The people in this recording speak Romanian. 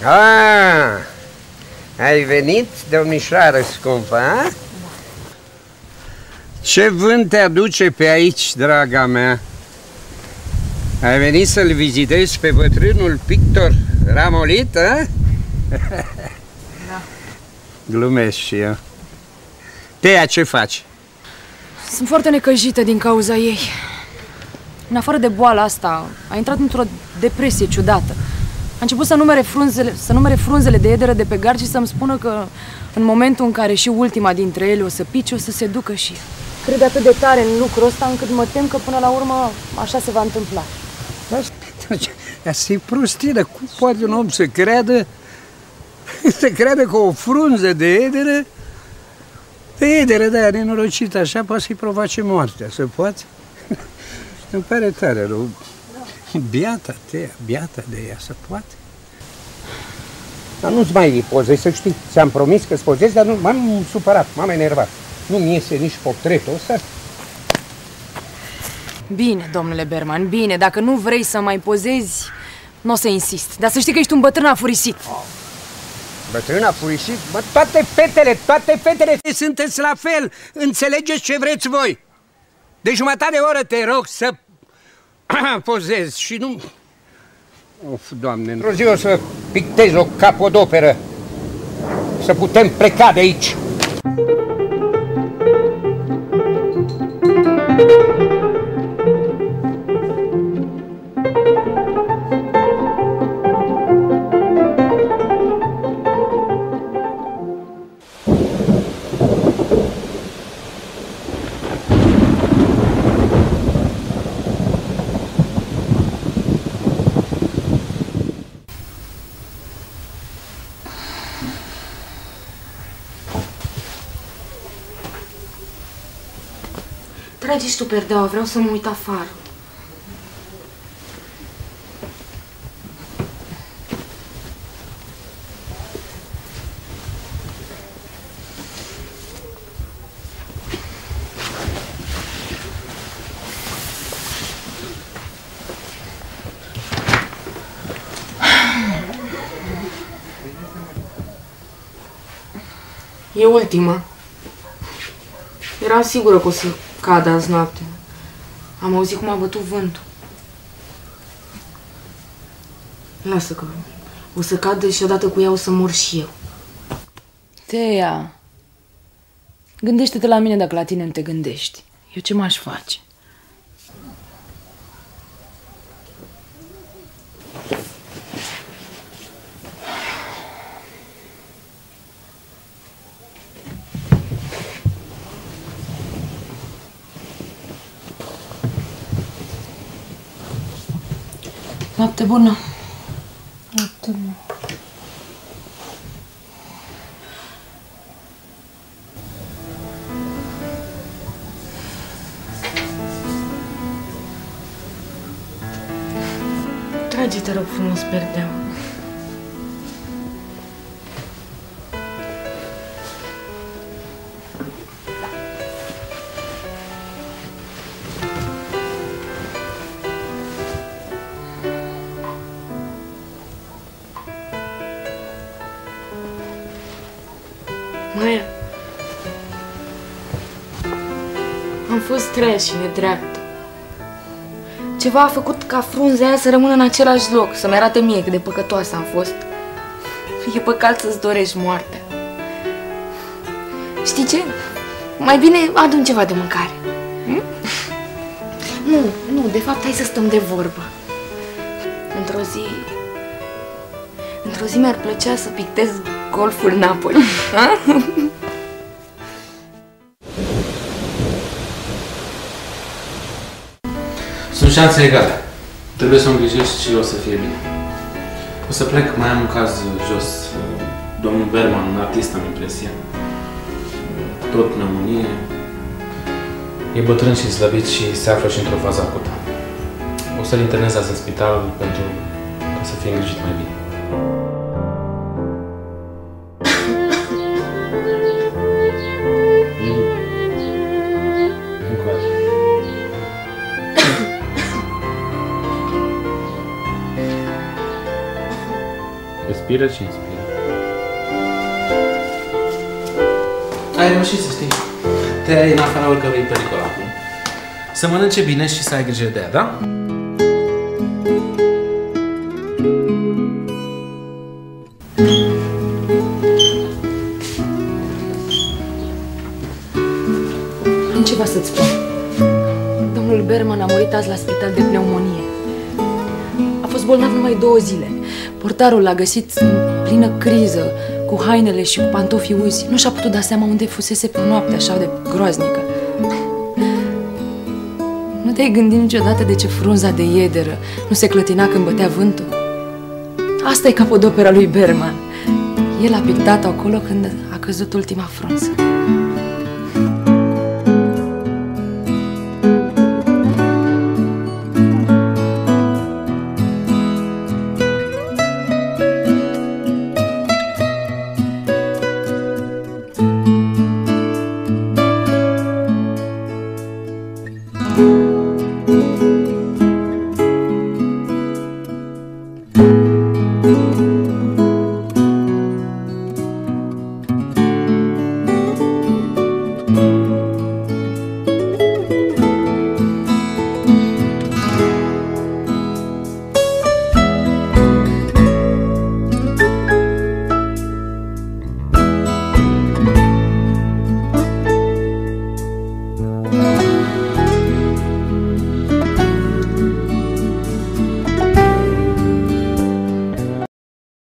Ah, ai venit, domnișoară scumpă, a? Ce vânt te aduce pe aici, draga mea? Ai venit să-l vizitezi pe bătrânul pictor ramolit, a? Da. Glumesc și eu. Tea, ce faci? Sunt foarte necăjită din cauza ei. În afară de boala asta, a intrat într-o depresie ciudată. A început să numere frunzele de ederă de pe gard și să-mi spună că în momentul în care și ultima dintre ele o să pice, o să se ducă și ea. Crede atât de tare în lucrul ăsta încât mă tem că până la urmă așa se va întâmpla. Asta e prostie, cum poate un om să creadă că o frunză de ederă de aia nenorocită așa poate să-i provoace moartea, se poate? Îmi pare tare rău. Biata de ea, se poate? Dar nu-ți mai pozezi, să știi, ți-am promis că-ți pozezi, dar nu, m-am supărat, m-am enervat. Nu-mi iese nici portretul ăsta. Bine, domnule Berman, bine, dacă nu vrei să mai pozezi, nu o să insist. Dar să știi că ești un bătrân afurisit. Bătrân afurisit? Bă, toate fetele sunteți la fel. Înțelegeți ce vreți voi. De jumătate de oră te rog să pozezi și nu... Of, Doamne, într-o zi o să pictez o capodoperă. Să putem pleca de aici. Tragi și tu perdeaua, vreau să mă uit afară. E ultima. Eram sigură că o să cadă azi noapte. Am auzit cum a bătut vântul. Lasă că o să cadă și odată cu ea o să mor și eu. Tea, gândește-te la mine dacă la tine nu te gândești. Eu ce m-aș face? Noapte bună. Noapte bună. Trage-te, rog frumos, perdeaua. Maia, am fost treia și nedreaptă. Ceva a făcut ca frunzea aia să rămână în același loc, să-mi arate mie cât de păcătoasă am fost. E păcat să-ți dorești moartea. Știi ce? Mai bine adu-mi ceva de mâncare. Nu, de fapt hai să stăm de vorbă. Într-o zi mi-ar plăcea să pictez golful Napoli. Sunt șanse egale. Trebuie să o îngrijești și o să fie bine. O să plec, mai am un caz jos. Domnul Berman, un artist, am impresia. Tot pneumonie. E bătrân și slăbit și se află și într-o fază acută. O să-l internez azi în spital pentru ca să fie îngrijit mai bine. Expiră și inspiră. Ai reușit să știi. Te-ai în afara oricărui pericol acum. Să mănânce bine și să ai grijă de ea, da? Am ceva să-ți spun. Domnul Berman a murit azi la spital de pneumonie. A fost bolnav numai 2 zile. Portarul l-a găsit în plină criză, cu hainele și cu pantofii uzi. Nu și-a putut da seama unde fusese pe o noapte așa de groaznică. Nu te-ai gândit niciodată de ce frunza de iederă nu se clătina când bătea vântul? Asta e capodopera lui Berman. El a pictat acolo când a căzut ultima frunză.